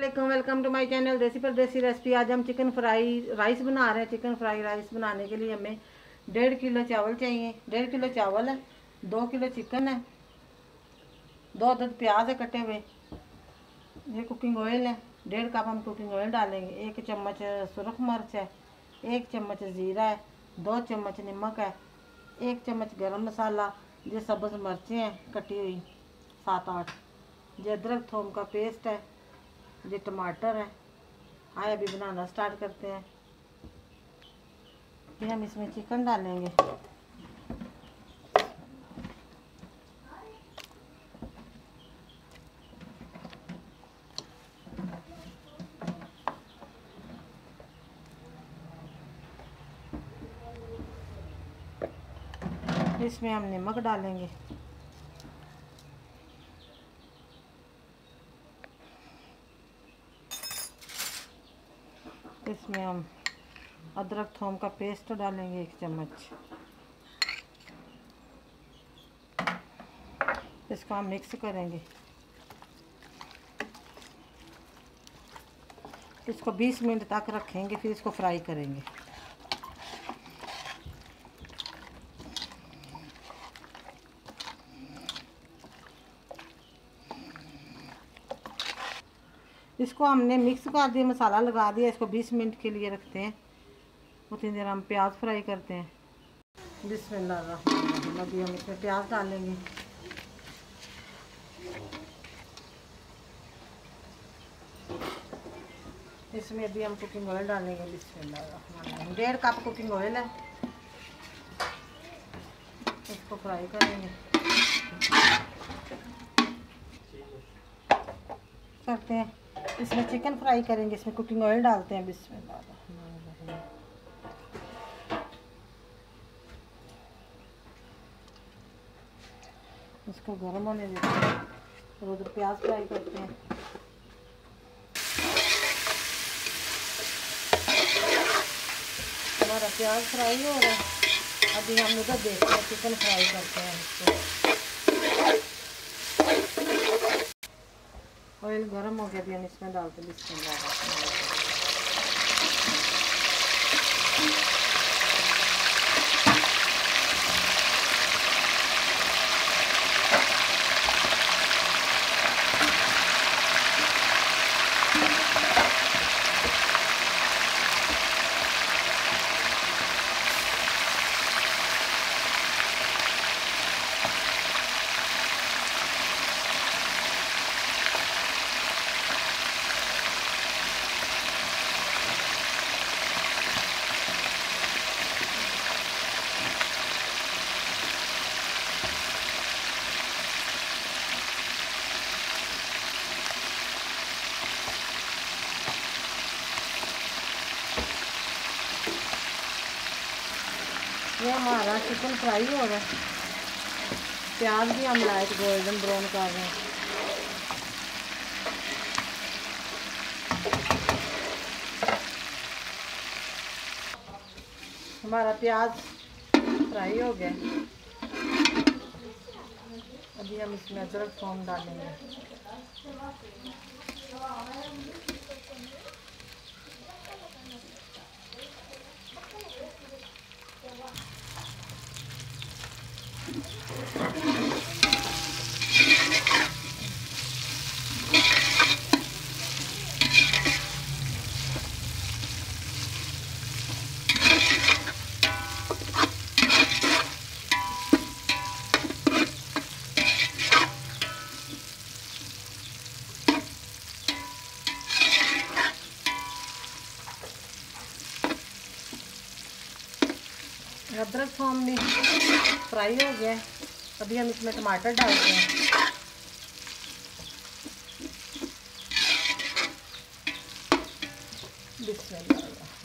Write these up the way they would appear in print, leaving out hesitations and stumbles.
वालेकुम, welcome to my channel देसी परदेसी रेसिपी। आज हम चिकन फ्राई राइस बना रहे हैं। चिकन फ्राई राइस बनाने के लिए हमें 1.5 किलो चावल चाहिए। 1.5 किलो चावल है, 2 किलो चिकन है, 2 अदद प्याज है कटे हुए, ये कुकिंग ऑयल है, 1.5 कप हम कुकिंग ऑयल डालेंगे, 1 चम्मच सुरख मिर्च है, 1 चम्मच ज़ीरा है, 2 चम्मच नमक है, 1 चम्मच गरम मसाला, ये सब्ज़ मिर्चें हैं कटी हुई 7-8, ये अदरक थोम का पेस्ट है, ये टमाटर है। आए अभी बनाना स्टार्ट करते हैं। फिर हम इसमें चिकन डालेंगे। इसमें हम नमक डालेंगे, इसमें हम अदरक थोम का पेस्ट डालेंगे 1 चम्मच। इसको हम मिक्स करेंगे। इसको 20 मिनट तक रखेंगे, फिर इसको फ्राई करेंगे। इसको हमने मिक्स कर दिया, मसाला लगा दिया। इसको 20 मिनट के लिए रखते हैं। उतनी देर हम प्याज फ्राई करते हैं। बिस्मिल्लाह, अभी हम इसमें प्याज डालेंगे। इसमें अभी हम कुकिंग ऑयल डालेंगे। बिस्मिल्लाह, 1.5 कप कुकिंग ऑयल है। इसको फ्राई करेंगे करते हैं। इसमें चिकन फ्राई करेंगे, इसमें कुकिंग ऑयल डालते हैं। बिस्मिल्लाह, इसको गर्म होने देते हैं और उधर प्याज फ्राई करते हैं। हमारा प्याज फ्राई हो रहा है। अभी हम उधर देखते हैं, चिकन फ्राई करते हैं। इसको ऑयल गर्म हो गया, अभी हम इसमें डालते हैं। बिस्मिल्लाह, ये हमारा चिकन फ्राई हो रहा है। प्याज भी हम लाइट गोल्डन ब्राउन कर रहे हैं। हमारा प्याज फ्राई हो गया। अभी हम इसमें अदरक थोम डालेंगे। अदरक थोम भी फ्राई हो गया है। अभी हम इसमें टमाटर डालते हैं। बिस्मिल्लाह,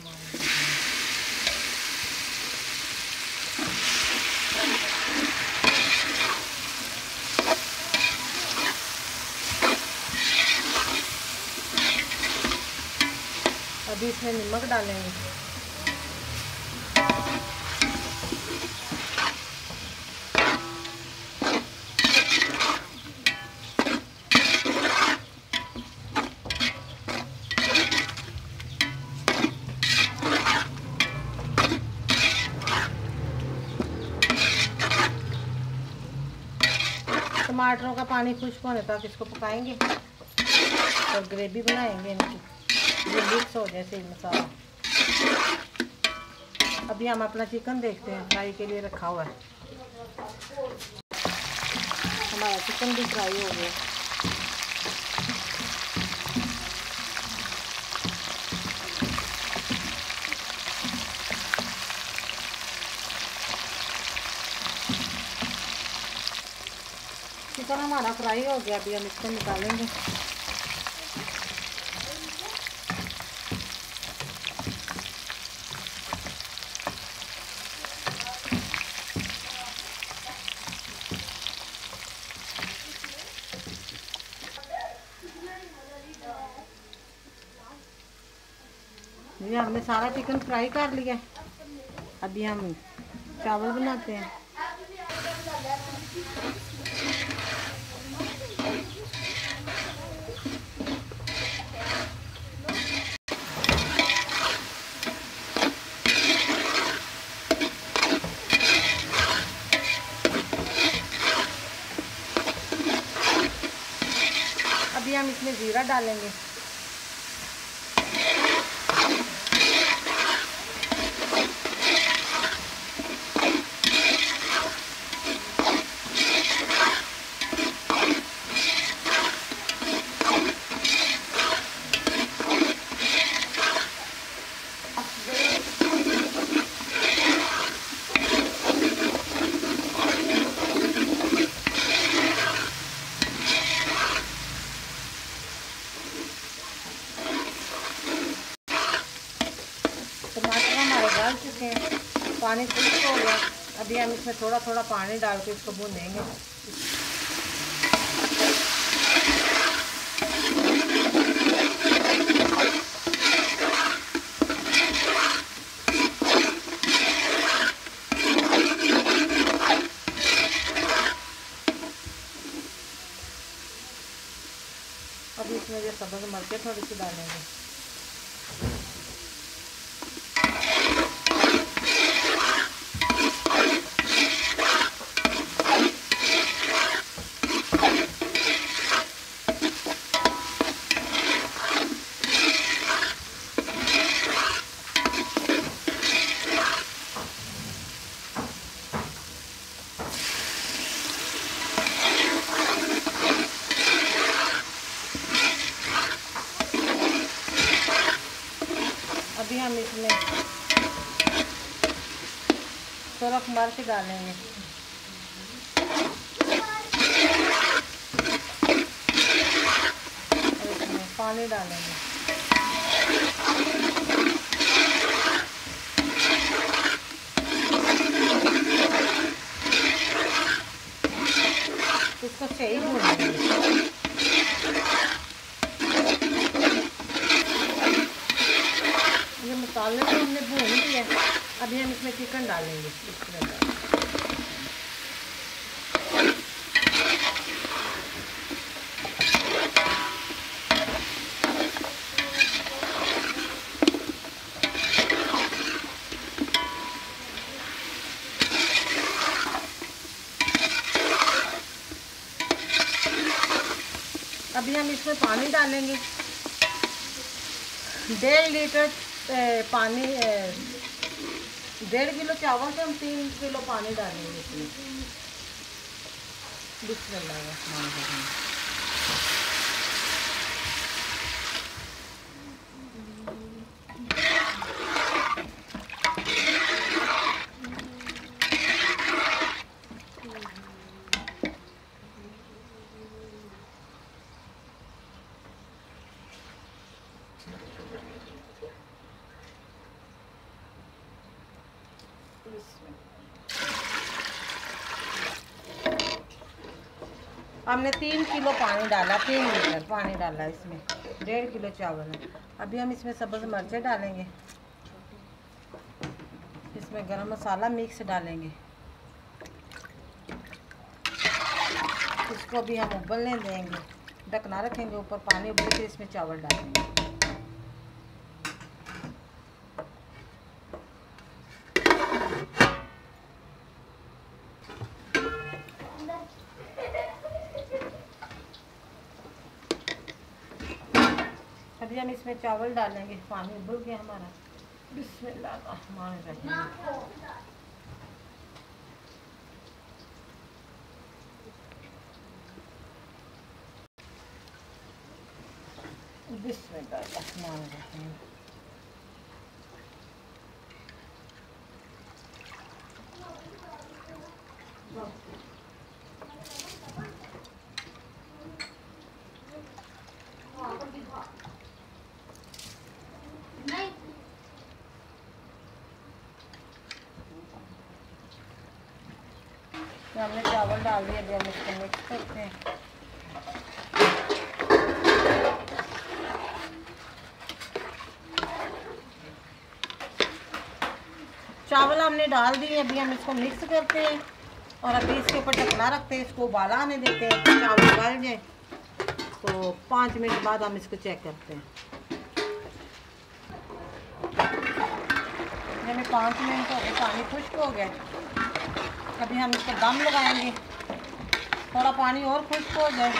अभी इसमें नमक डालेंगे। टमाटरों का पानी खुश्क होने तक इसको पकाएंगे और ग्रेवी बनाएंगे इनकी, ये मिक्स हो जाए सही मसाला। अभी हम अपना चिकन देखते हैं, फ्राई के लिए रखा हुआ है। हमारा चिकन भी फ्राई हो गया। चिकन हमारा फ्राई हो गया, अभी हम इसको निकालेंगे। ये हमने सारा चिकन फ्राई कर लिया। अभी हम चावल बनाते हैं। अभी हम इसमें जीरा डालेंगे। टमाटर हमारे डाल चुके हैं, पानी खुश्क हो गया। अभी हम इसमें थोड़ा थोड़ा पानी डाल के इसको भूनेंगे। अभी इसमें ये सब्ज़ मिर्चें थोड़ी सी डालेंगे। अभी हम इसमें सुरख मिर्च डालेंगे। और इसमें पानी डालेंगे। इसको सही भूनेंगे। ये मसाले को हमने भून दिया। अभी हम इसमें चिकन डालेंगे। अभी हम इसमें पानी डालेंगे। 1.5 लीटर पानी, 1.5 किलो चावल से हम 3 किलो पानी डालेंगे इसमें। बिस्मिल्लाह। हमने 3 किलो पानी डाला, 3 लीटर पानी डाला इसमें, 1.5 किलो चावल है। अभी हम इसमें सब्ज़ मिर्चें डालेंगे। इसमें गरम मसाला मिक्स डालेंगे। इसको भी हम उबलने देंगे, ढकना रखेंगे ऊपर, पानी उबले के इसमें चावल डालेंगे। अभी हम इसमें चावल डालेंगे। पानी उबल गया हमारा। बिस्मिल्लाहिर्रहमानिर्रहीम। बिस्मिल्लाहिर्रहमानिर्रहीम। हमने चावल डाल दिया। अभी हम इसको मिक्स करते हैं। चावल हमने डाल दिए। अभी हम इसको मिक्स करते हैं और अभी इसके ऊपर ढकना रखते हैं। इसको उबाला आने देते हैं। चावल उबाल जाए तो 5 मिनट बाद हम इसको चेक करते हैं। हमें 5 मिनट हो गए, पानी खुश्क हो गया। अभी हम इसको दम लगाएंगे। थोड़ा पानी और खुश्क हो जाए।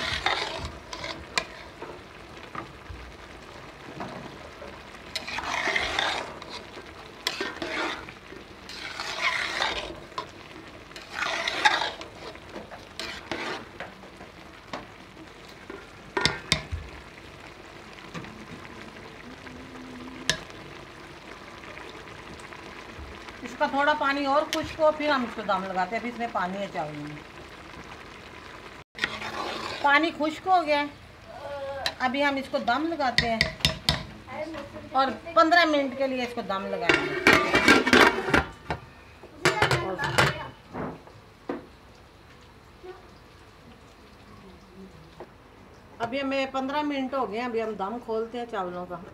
इसका थोड़ा पानी और खुश्क हो फिर हम इसको दम लगाते हैं। अभी इसमें पानी है चावल में। पानी खुश्क हो गया। अभी हम इसको दम लगाते हैं और 15 मिनट के लिए इसको दम लगाएंगे। अभी हमें 15 मिनट हो गए। अभी हम दम खोलते हैं चावलों का।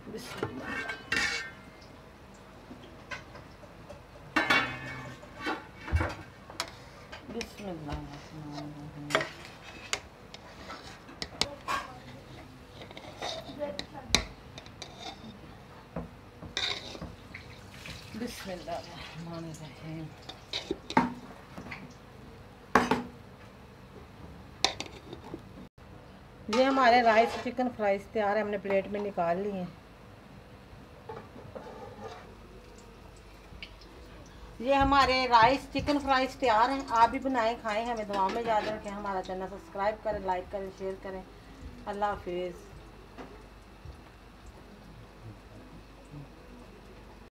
बिस्मिल्लाहिर्रहमानिर्रहीम। बिस्मिल्लाहिर्रहमानिर्रहीम। ये हमारे राइस चिकन फ्राइज तैयार है। हमने प्लेट में निकाल लिए हैं। ये हमारे राइस चिकन फ्राइज तैयार हैं। आप भी बनाएं, खाएं। हमें दुआओं में याद रखें। हमारा चैनल सब्सक्राइब करें, लाइक करें, शेयर करें। अल्लाह हाफिज़।